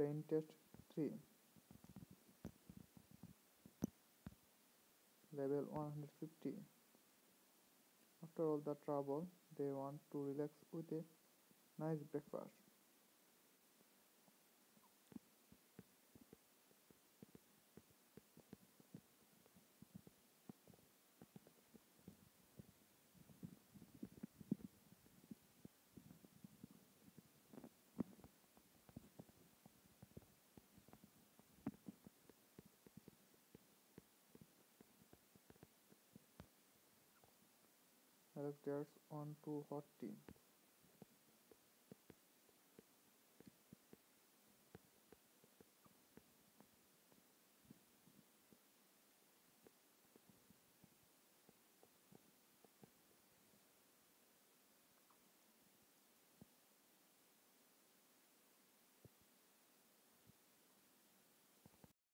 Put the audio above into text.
Brain test 3. Level 150. After all the trouble, they want to relax with a nice breakfast. Alex gets on to hot tea.